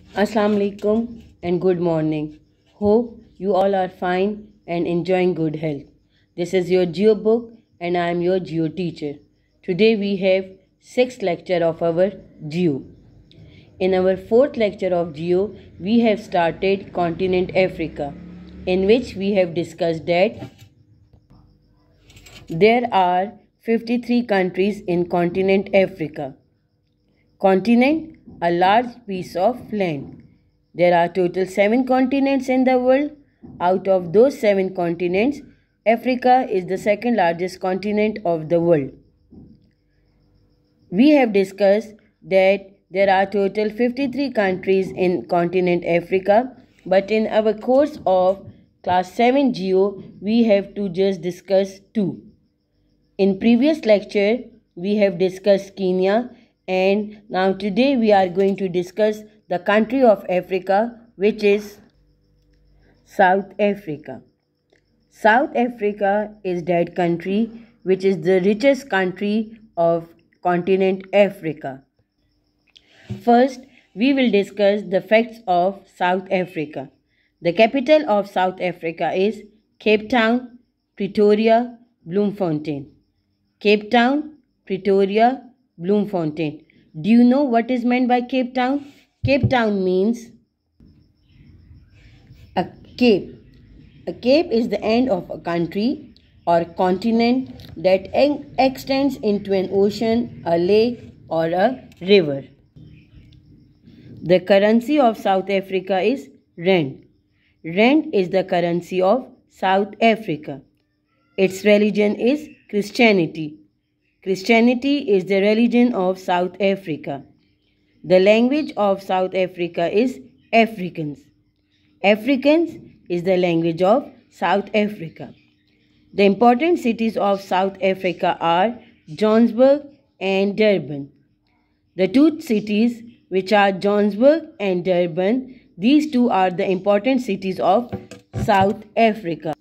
Assalamu alaikum and good morning. Hope you all are fine and enjoying good health. This is your Geo book and I am your Geo teacher. Today we have sixth lecture of our Geo. In our fourth lecture of Geo, we have started continent Africa, in which we have discussed that there are 53 countries in continent Africa. Continent, a large piece of land. There are total 7 continents in the world. Out of those 7 continents, Africa is the second largest continent of the world. We have discussed that there are total 53 countries in continent Africa, but in our course of class 7 Geo, we have to just discuss 2. In previous lecture, we have discussed Kenya, and now today we are going to discuss the country of Africa, which is South Africa. South Africa is that country which is the richest country of continent Africa. First, we will discuss the facts of South Africa. The capital of South Africa is Cape Town, Pretoria, Bloemfontein. Cape Town, Pretoria, Bloemfontein. Do you know what is meant by Cape Town? Cape Town means a cape. A cape is the end of a country or continent that extends into an ocean, a lake, or a river. The currency of South Africa is rand. Rand is the currency of South Africa. Its religion is Christianity. Christianity is the religion of South Africa. The language of South Africa is Afrikaans. Afrikaans is the language of South Africa. The important cities of South Africa are Johannesburg and Durban. The two cities which are Johannesburg and Durban, these two are the important cities of South Africa.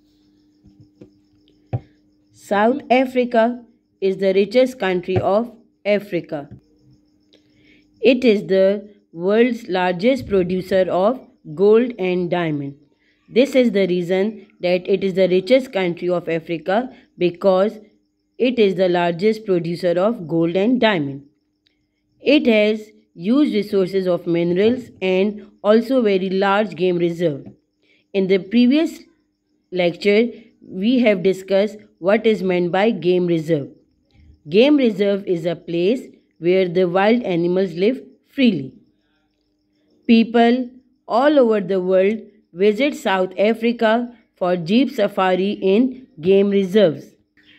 South Africa is the richest country of Africa. It is the world's largest producer of gold and diamond. This is the reason that it is the richest country of Africa, because it is the largest producer of gold and diamond. It has huge resources of minerals and also very large game reserve. In the previous lecture, we have discussed what is meant by game reserve. Game reserve is a place where the wild animals live freely. People all over the world visit South Africa for jeep safari in game reserves.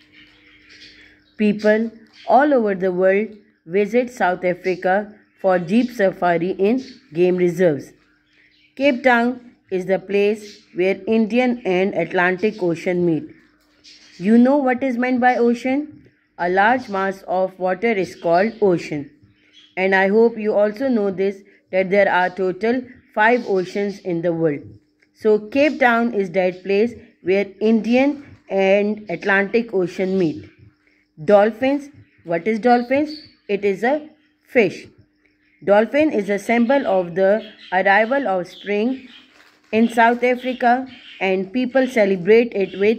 People all over the world visit South Africa for jeep safari in game reserves. Cape Town is the place where Indian and Atlantic Ocean meet. You know what is meant by ocean? A large mass of water is called ocean. And I hope you also know this, that there are total 5 oceans in the world. So Cape Town is that place where Indian and Atlantic Ocean meet. Dolphins. What is dolphins? It is a fish. Dolphin is a symbol of the arrival of spring in South Africa, and people celebrate it with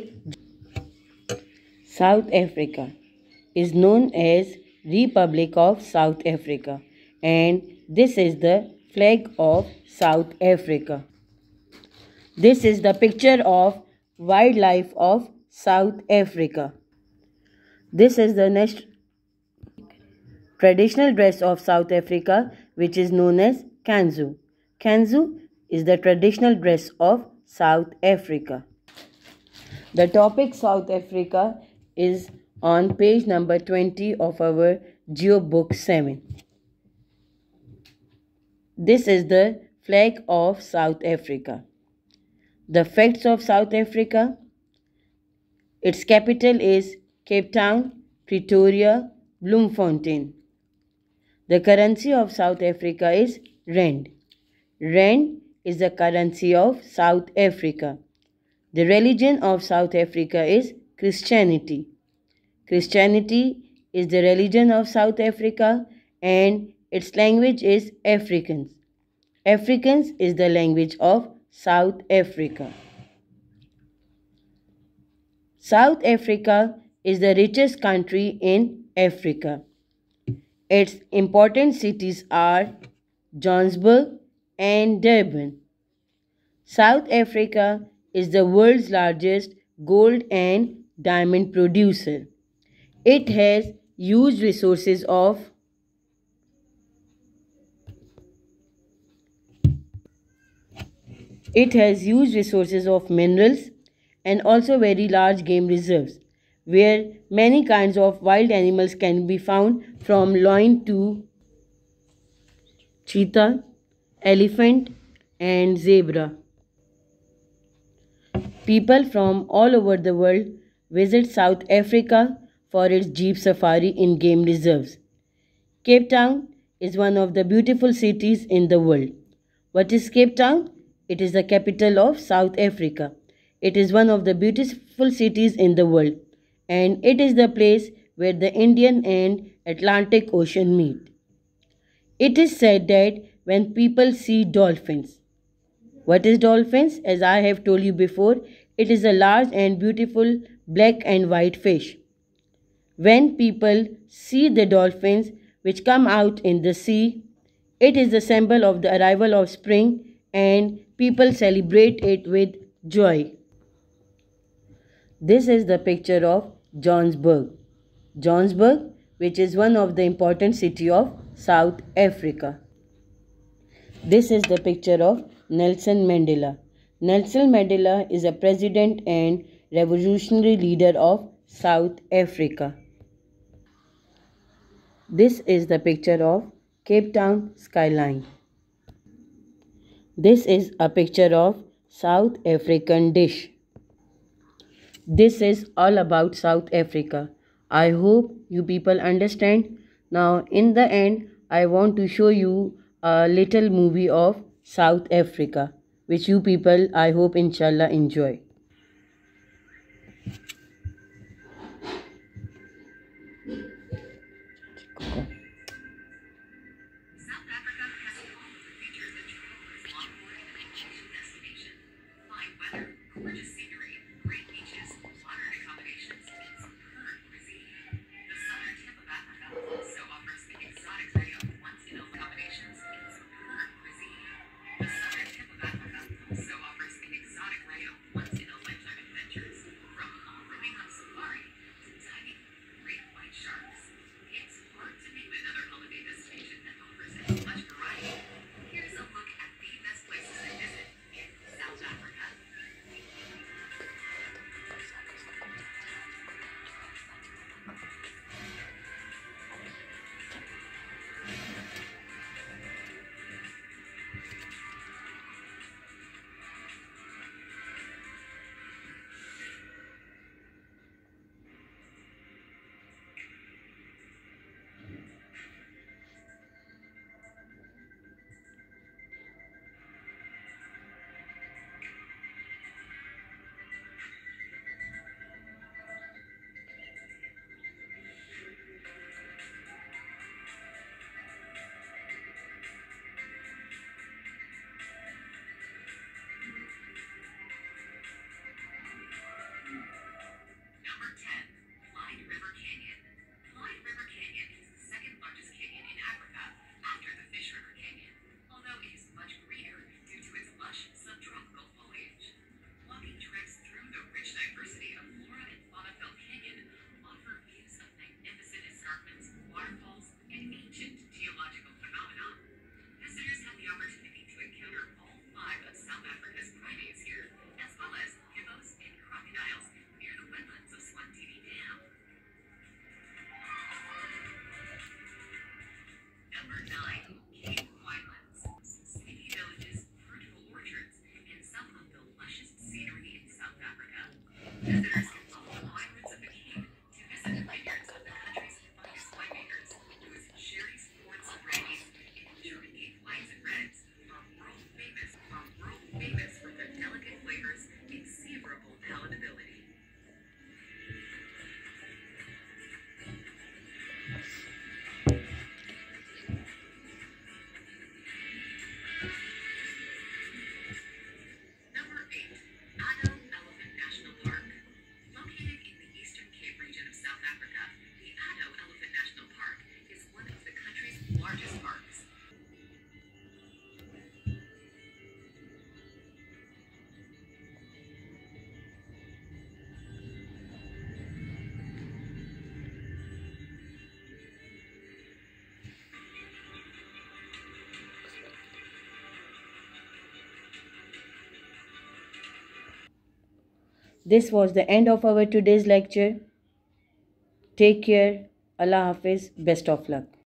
South Africa is known as Republic of South Africa, and this is the flag of South Africa. This is the picture of wildlife of South Africa. This is the next traditional dress of South Africa, which is known as Kanzu. Kanzu is the traditional dress of South Africa. The topic South Africa is on page number 20 of our Geo Book 7. This is the flag of South Africa. The facts of South Africa: its capital is Cape Town, Pretoria, Bloemfontein. The currency of South Africa is rand. Rand is the currency of South Africa. The religion of South Africa is Christianity. Christianity is the religion of South Africa, and its language is Afrikaans. Afrikaans is the language of South Africa. South Africa is the richest country in Africa. Its important cities are Johannesburg and Durban. South Africa is the world's largest gold and diamond producer. It has huge resources of minerals and also very large game reserves where many kinds of wild animals can be found from lion to cheetah, elephant and zebra. People from all over the world visit South Africa for its jeep safari in game reserves. Cape Town is one of the beautiful cities in the world. What is Cape Town? It is the capital of South Africa. It is one of the beautiful cities in the world and it is the place where the Indian and Atlantic Ocean meet. It is said that when people see dolphins, what is dolphins? As I have told you before, it is a large and beautiful black and white fish. When people see the dolphins which come out in the sea, it is the symbol of the arrival of spring and people celebrate it with joy. This is the picture of Johannesburg. Johannesburg, which is one of the important city of South Africa. This is the picture of Nelson Mandela. Nelson Mandela is a president and revolutionary leader of South Africa. This is the picture of Cape Town skyline. This is a picture of South African dish. This is all about South Africa. I hope you people understand. Now in the end, I want to show you a little movie of South Africa, which you people, I hope inshallah enjoy. This was the end of our today's lecture. Take care. Allah Hafiz. Best of luck.